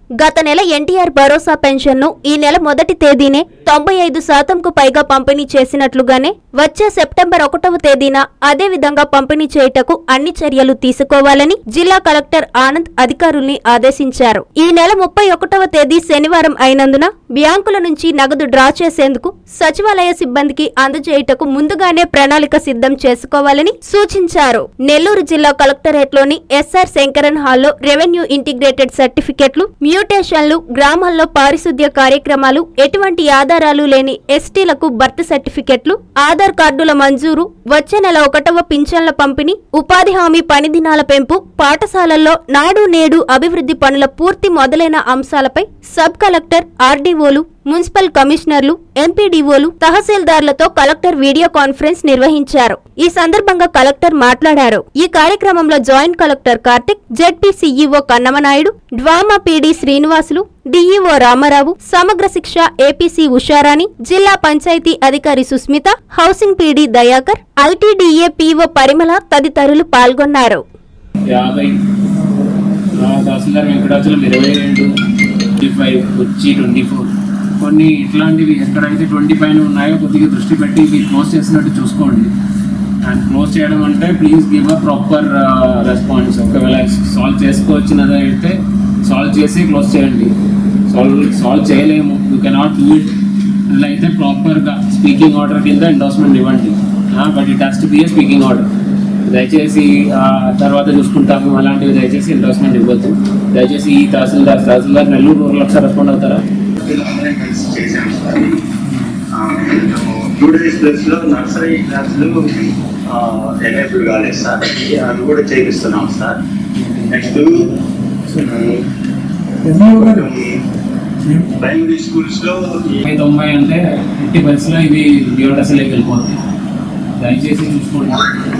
గత నెల ఎన్టీఆర్ భరోసా పెన్షన్ను ఈ నెల మొదటి తేదీనే 95%కు పైగా పంపిణీ చేసినట్లుగానే వచ్చే సెప్టెంబర్ 1వ తేదీన అదే విధంగా పంపిణీ చేయుటకు అన్ని చర్యలు తీసుకోవాలని జిల్లా కలెక్టర్ ఆనంద్ అధికారుల్ని ఆదేశించారు. ఈ నెల 31వ తేదీ శనివారం అయినందున బ్యాంకుల నుంచి నగదు డ్రా చేసేందుకు సచివాలయ సిబ్బందికి అందజేయుటకు ముందుగానే ప్రణాళిక సిద్ధం చేసుకోవాలని సూచించారు. నెల్లూరు జిల్లా కలెక్టరేట్లోని ఎస్ఆర్ శంకరన్ హాల్లో రెవెన్యూ ఇంటిగ్రేటెడ్ సర్టిఫికెట్లు, మ్యూటేషన్లు, గ్రామాల్లో పారిశుద్ధ్య కార్యక్రమాలు, ఎటువంటి ఆధారాలు లేని ఎస్టీలకు బర్త్ సర్టిఫికెట్లు, ఆధార్ కార్డుల మంజూరు, వచ్చే నెల 1వ పింఛన్ల పంపిణీ, ఉపాధి హామీ పని దినాల పెంపు, పాఠశాలల్లో నాడు నేడు అభివృద్ధి పనుల పూర్తి మొదలైన అంశాలపై సబ్ కలెక్టర్, ఆర్డీఓలు, మున్సిపల్ కమిషనర్లు, ఎంపీడీఓలు, తహసీల్దార్లతో కలెక్టర్ వీడియో కాన్ఫరెన్స్ నిర్వహించారు. ఈ సందర్భంగా కలెక్టర్ మాట్లాడారు. ఈ కార్యక్రమంలో joint collector Karthik, ZP CEO Kannamanaidu, DWAMA PD Srinivasulu, DEO Ramarao, Samagra Shiksha APC Usharani, జిల్లా పంచాయతీ అధికారి Susmita, housing PD Dayakar, ITDA PO Parimala తదితరులు పాల్గొన్నారు. కొన్ని ఇట్లాంటివి ఎక్కడైతే 20 పైన ఉన్నాయో కొద్దిగా దృష్టి పెట్టి ఇవి క్లోజ్ చేసినట్టు చూసుకోండి. అండ్ క్లోజ్ చేయడం అంటే please give a proper response. ఒకవేళ సాల్వ్ చేసుకోవచ్చినది అయితే సాల్వ్ చేసి క్లోజ్ చేయండి. సాల్వ్ చేయలేము, యూ కెనాట్ డూ ఇట్ అలా అయితే ప్రాపర్గా స్పీకింగ్ ఆర్డర్ కింద ఎండోర్స్మెంట్ ఇవ్వండి. But it has to be a speaking order. దయచేసి తర్వాత చూసుకుంటాము అలాంటివి దయచేసి ఎండోర్స్మెంట్ ఇవ్వద్దు. దయచేసి ఈ తహసీల్దార్ నెల్లూరు రూరల్ ఒకసారి రెస్పాండ్ అవుతారా? 2 days ప్లేస్లో నర్సరీ క్లాసులు ఎనేబుల్ కాలేదు సార్, అవి కూడా చేపిస్తున్నాం సార్. నెక్స్ట్ ప్రైమరీ స్కూల్స్లో 90 అంటే 50% ఇవి బియోడసలోకి వెళ్ళిపోతాయి. దయచేసి చూసుకోండి.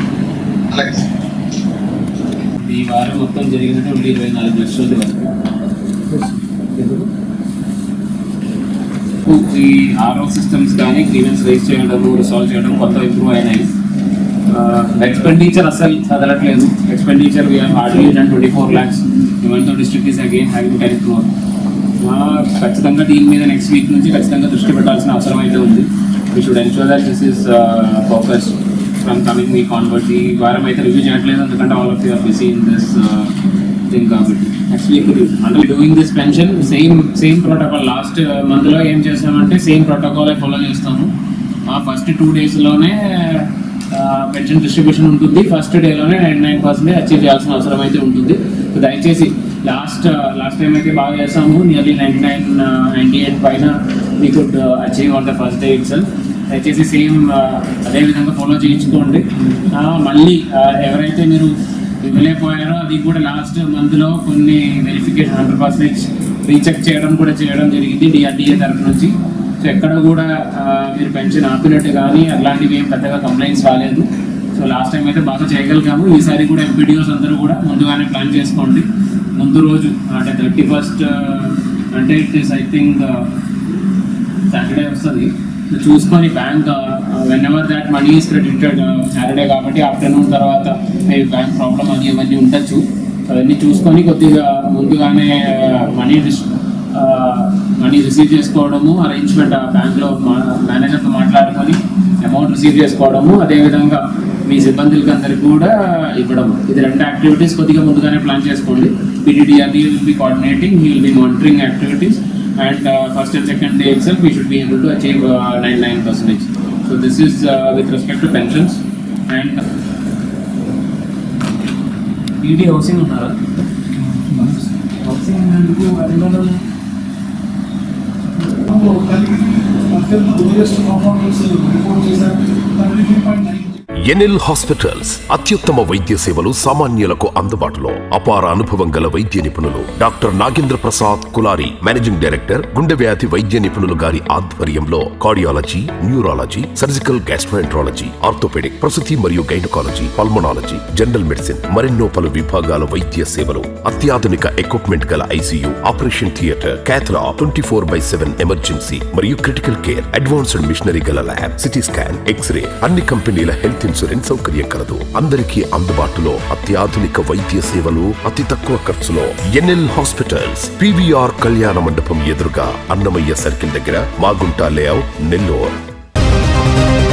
ఈ వారం మొత్తం జరిగినట్టు 24 లక్షల వరకు ఈ ఆర్ఓ సిస్టమ్స్ కానీ గ్రీవెన్స్ రైజ్ చేయడం, రిసాల్వ్ చేయడం కొత్త ఇంప్రూవ్ అయినాయి. ఎక్స్పెండిచర్ అసలు చదవట్లేదు. Expenditure we are hardly done 24 lakhs. Even district is again having 10 crore. ఖచ్చితంగా దీని మీద నెక్స్ట్ వీక్ నుంచి ఖచ్చితంగా దృష్టి పెట్టాల్సిన అవసరం అయితే ఉంది. We should ensure that this is focus from coming week onwards. ఈ వారం అయితే రివ్యూ చేయట్లేదు ఎందుకంటే all of you are busy in this thing కాబట్టి నెక్స్ట్ వీక్ అంటే doing this pension same protocol. Last మంత్లో ఏం చేసామంటే సేమ్ ప్రోటోకాల్ ఫాలో చేస్తాము. ఫస్ట్ 2 daysలోనే పెన్షన్ డిస్ట్రిబ్యూషన్ ఉంటుంది. ఫస్ట్ డేలోనే 99% అచీవ్ చేయాల్సిన అవసరం అయితే ఉంటుంది. దయచేసి లాస్ట్ టైం అయితే బాగా చేసాము. నియర్లీ 98 పైన we could achieve on the first day itself. దయచేసి సేమ్ అదేవిధంగా ఫాలో చేయించుకోండి. మళ్ళీ ఎవరైతే మీరు ఇవ్వలేకపోయారో అది కూడా లాస్ట్ మంత్లో కొన్ని వెరిఫికేషన్ 100% రీచెక్ చేయడం జరిగింది డిఆర్డీఏ తరఫు నుంచి. సో ఎక్కడ కూడా మీరు పెన్షన్ ఆపినట్టు కానీ అలాంటివి ఏం పెద్దగా కంప్లైంట్స్ రాలేదు. సో లాస్ట్ టైం అయితే బాగా చేయగలిగాము. ఈసారి కూడా ఎంపీడీఓస్ అందరూ కూడా ముందుగానే ప్లాన్ చేసుకోండి. ముందు రోజు అంటే 31st అంటే it is I think Saturday వస్తుంది. చూసుకొని bank whenever that money is credited Saturday కాబట్టి ఆఫ్టర్నూన్ తర్వాత బ్యాంక్ ప్రాబ్లమ్ అని ఇవన్నీ ఉండొచ్చు. అవన్నీ చూసుకొని కొద్దిగా ముందుగానే మనీ రిసీవ్ చేసుకోవడము, అరేంజ్మెంట్ బ్యాంక్లో మేనేజర్తో మాట్లాడుకొని అమౌంట్ రిసీవ్ చేసుకోవడము, అదేవిధంగా మీ సిబ్బందులకి అందరికీ కూడా ఇవ్వడము. ఇది 2 యాక్టివిటీస్ కొద్దిగా ముందుగానే ప్లాన్ చేసుకోండి. PDDRD will be coordinating, he will be monitoring activities, and first and second day itself we should be able to achieve 99%. So this is with respect to pensions. And PD housing unnara housing nanduku adilalo NL hospitals అత్యుత్తమ వైద్య సేవలు సామాన్యులకు అందుబాటులో. అపార అనుభవం గల వైద్య నిపుణులు doctor Nagendra Prasad Kulari, managing director, గుండె వ్యాధి వైద్య నిపుణులు గారి ఆధ్వర్యంలో cardiology, neurology, surgical gastroenterology, orthopedic, ప్రసూతి మరియు గైనకాలజీ, పల్మనాలజీ, జనరల్ మెడిసిన్ మరెన్నో పలు విభాగాల వైద్య సేవలు. అత్యాధునిక ఎక్విప్మెంట్ గల ICU, operation theatre, cath lab, 24/7 emergency మరియు క్రిటికల్ కేర్, అడ్వాన్స్డ్ మిషనరీ గల ల్యాబ్, సిటీ స్కాన్, ఎక్స్రే, అన్ని కంపెనీల హెల్త్ ఇన్సూరెన్స్ సౌకర్యం కలదు. అందరికీ అందుబాటులో అత్యాధునిక వైద్య సేవలు అతి తక్కువ ఖర్చులో. ఎన్ఎల్ హాస్పిటల్స్, పివిఆర్ కళ్యాణ మండపం ఎదురుగా, అన్నమయ్య సర్కిల్ దగ్గర, మాగుంట లేఅవుట్, నెల్లూరు.